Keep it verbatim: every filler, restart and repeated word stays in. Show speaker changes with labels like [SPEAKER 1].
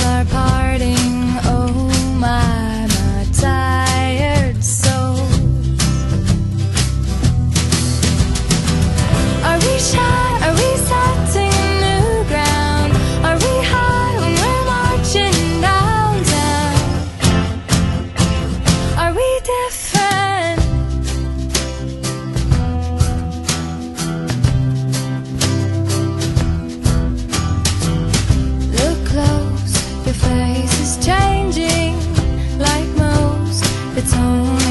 [SPEAKER 1] are parting. Oh my, my tired soul. Are we shy? Are we setting new ground? Are we high when we're marching downtown? Are we different? Look close, your face is changing. Like most, it's only